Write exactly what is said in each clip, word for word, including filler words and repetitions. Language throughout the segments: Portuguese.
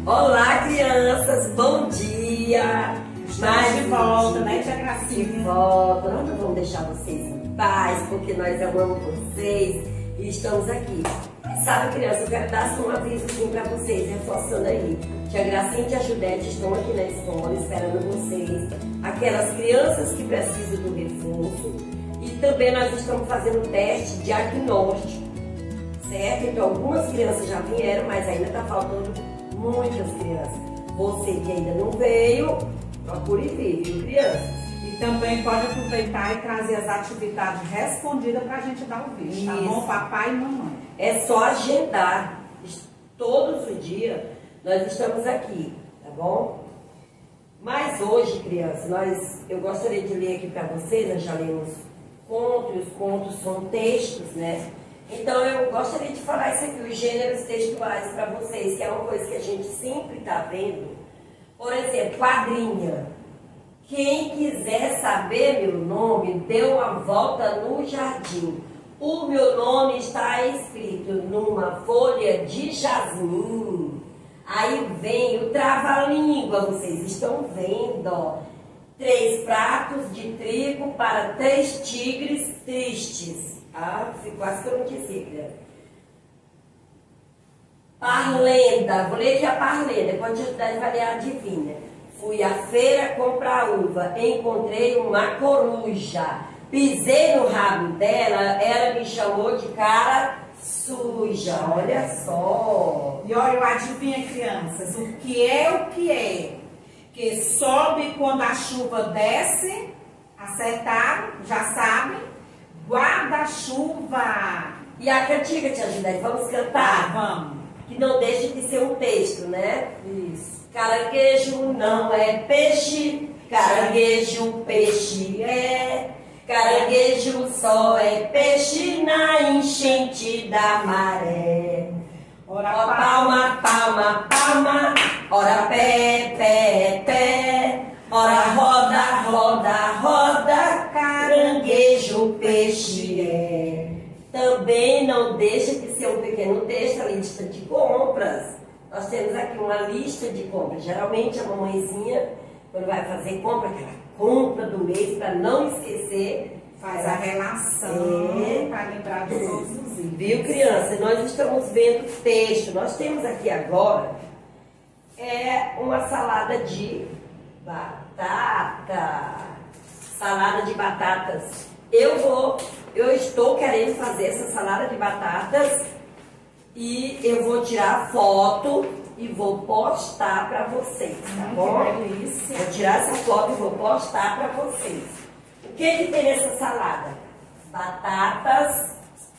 Olá, crianças, bom dia! Estamos de volta, né, tia Gracinha? De volta, nós não vamos deixar vocês em paz, porque nós amamos vocês e estamos aqui. Sabe, criança, eu quero dar um avisozinho para vocês, reforçando aí. Tia Gracinha e tia Judete estão aqui na escola esperando vocês, aquelas crianças que precisam do reforço, e também nós estamos fazendo um teste diagnóstico, certo? Então algumas crianças já vieram, mas ainda está faltando muitas crianças. Você que ainda não veio, procure vir, viu, crianças? E também pode aproveitar e trazer as atividades respondidas para a gente dar o vídeo, tá bom? Papai e mamãe. É só agendar. Todos os dias nós estamos aqui, tá bom? Mas hoje, crianças, nós, eu gostaria de ler aqui para vocês, nós já lemos contos, e os contos são textos, né? Então eu gostaria de falar isso aqui, os gêneros textuais para vocês, que é uma coisa que a gente sempre está vendo. Por exemplo, quadrinha. Quem quiser saber meu nome, dê uma volta no jardim. O meu nome está escrito numa folha de jasmim. Aí vem o trava-língua, vocês estão vendo, ó. Três pratos de trigo para três tigres tristes. Ah, quase que eu não dizia, criança. Parlenda, vou ler aqui a parlenda, quando a gente vai ler a adivinha. Fui à feira comprar uva, encontrei uma coruja. Pisei no rabo dela, ela me chamou de cara suja. Olha só. E olha, adivinha, crianças, o que é o que é? Que sobe quando a chuva desce, acertaram, já sabem, guarda-chuva. E a cantiga, tia Juliette, vamos cantar? Vamos. Que não deixe de ser um texto, né? Isso. Caranguejo não é peixe, caranguejo peixe é. Caranguejo só é peixe na enchente da maré. Ora, Ó, palma, palma, palma, ora pé, pé, pé. Ora roda, roda, roda, caranguejo peixe é. Também não deixa de ser um pequeno texto, a lista de compras. Nós temos aqui uma lista de compras. Geralmente a mamãezinha, quando vai fazer compra, aquela compra do mês, para não esquecer, faz a relação, é, para lembrar de todos os itens. Viu, criança? Nós estamos vendo texto. Nós temos aqui agora é uma salada de batata. Salada de batatas. Eu vou, eu estou querendo fazer essa salada de batatas e eu vou tirar foto e vou postar para vocês, tá hum, bom? Que delícia. Vou tirar essa foto e vou postar para vocês. O que que tem nessa salada? Batatas,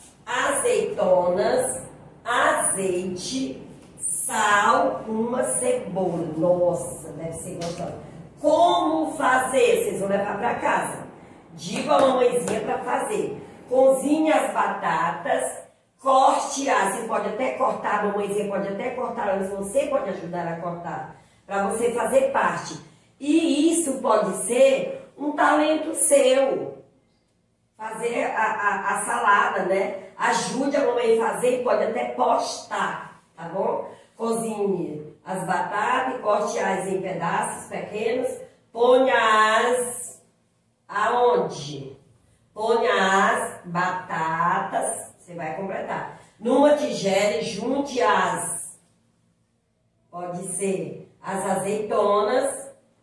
azeitonas, azeite, sal, uma cebola. Nossa, deve ser gostoso. Como fazer? Vocês vão levar para casa. Digo a mamãezinha para fazer. Cozinhe as batatas, corte as, você pode até cortar, a mamãezinha pode até cortar antes, você pode ajudar a cortar, para você fazer parte. E isso pode ser um talento seu, fazer a, a, a salada, né? Ajude a mamãe a fazer e pode até postar, tá bom? Cozinhe as batatas, corte-as em pedaços pequenos, ponha-as aonde? Ponha as batatas, você vai completar, numa tigela e junte as, pode ser as azeitonas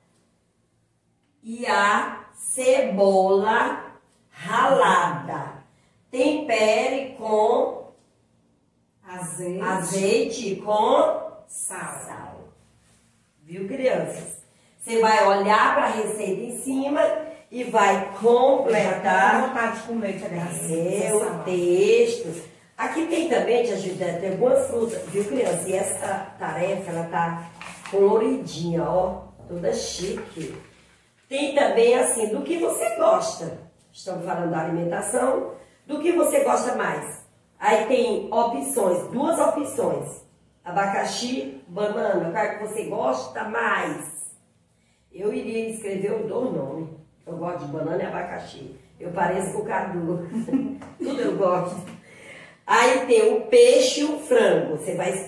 e a cebola ralada. Tempere com azeite, azeite e com sal. sal. Viu, crianças? Você vai olhar para a receita em cima e vai completar. Dá vontade de comer, tia Gracinha. É o texto. Aqui tem também, tia Juliette, tem algumas frutas, viu, criança? E essa tarefa, ela tá coloridinha, ó, toda chique. Tem também, assim, do que você gosta. Estamos falando da alimentação. Do que você gosta mais? Aí tem opções, duas opções. Abacaxi, banana, qual que você gosta mais? Eu iria escrever os dois nomes. Eu gosto de banana e abacaxi. Eu pareço com o Cadu. Tudo eu gosto. Aí tem o peixe e o frango. Você vai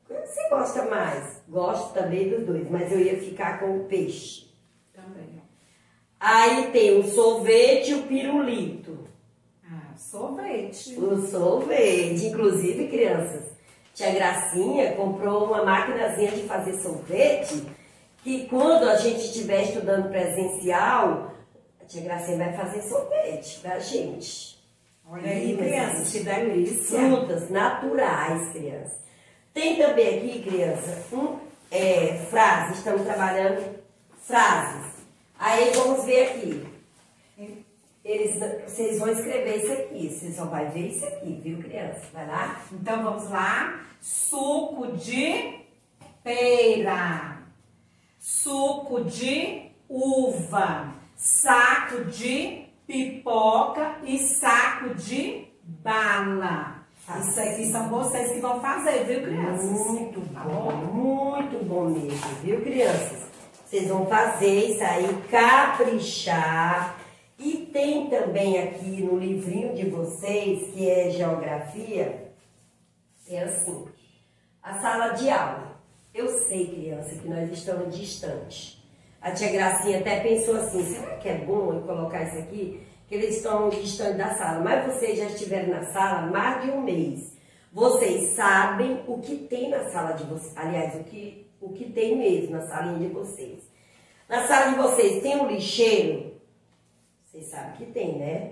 Você gosta mais? Gosto também dos dois, mas eu ia ficar com o peixe. Também. Aí tem o sorvete e o pirulito. Ah, sorvete. O sorvete. Inclusive, crianças, tia Gracinha comprou uma maquinazinha de fazer sorvete, que quando a gente estiver estudando presencial, a tia Gracinha vai fazer sorvete pra gente. Olha aí, crianças, que delícia. Frutas naturais, crianças. Tem também aqui, criança, um, é, frases. Estamos trabalhando frases. Aí vamos ver aqui. Eles, vocês vão escrever isso aqui. Vocês só vão ver isso aqui, viu, criança? Vai lá? Então vamos lá. Suco de pera. Suco de uva. Saco de pipoca e saco de bala. Isso aqui são vocês que vão fazer, viu, crianças? Muito bom, muito bom mesmo, viu, crianças? Vocês vão fazer isso aí, caprichar. E tem também aqui no livrinho de vocês, que é geografia, é assim, a sala de aula. Eu sei, criança, que nós estamos distantes. A tia Gracinha até pensou assim, será que é bom eu colocar isso aqui? Que eles estão distantes da sala, mas vocês já estiveram na sala mais de um mês. Vocês sabem o que tem na sala de vocês, aliás, o que, o que tem mesmo na salinha de vocês. Na sala de vocês tem um lixeiro? Vocês sabem que tem, né?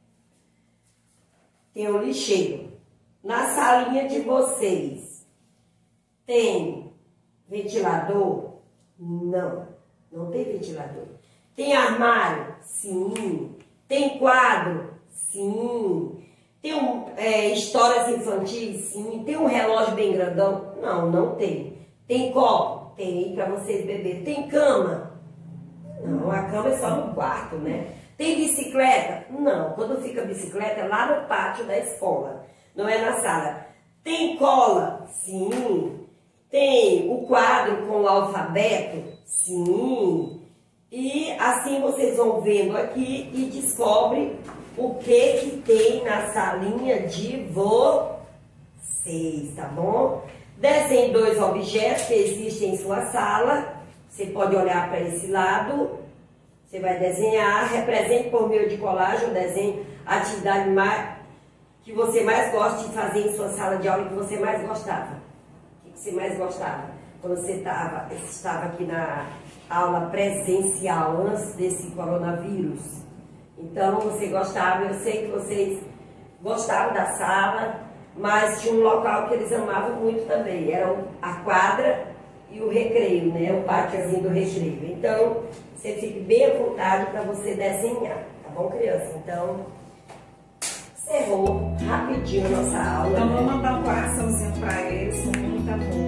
Tem um lixeiro. Na salinha de vocês tem ventilador? Não, não tem ventilador. Tem armário? Sim. Tem quadro? Sim. Tem um, é, histórias infantis? Sim. Tem um relógio bem grandão? Não, não tem. Tem copo? Tem, para vocês beberem. Tem cama? Não, a cama é só no quarto, né? Tem bicicleta? Não, quando fica bicicleta é lá no pátio da escola, não é na sala. Tem cola? Sim. Tem o quadro com o alfabeto? Sim. E assim vocês vão vendo aqui e descobrem o que que tem na salinha de vocês, tá bom? Desenhe dois objetos que existem em sua sala. Você pode olhar para esse lado. Você vai desenhar, represente por meio de colagem o desenho, a atividade mais, que você mais gosta de fazer em sua sala de aula e que você mais gostava. O que você mais gostava? Quando você tava, estava aqui na aula presencial, antes desse coronavírus. Então, você gostava, eu sei que vocês gostavam da sala, mas tinha um local que eles amavam muito também, era a quadra e o recreio, né? O pátiozinho do recreio. Então, você fique bem à vontade para você desenhar, tá bom, criança? Então, encerrou rapidinho a nossa aula. Então, né? vou mandar um coraçãozinho para eles com muito amor.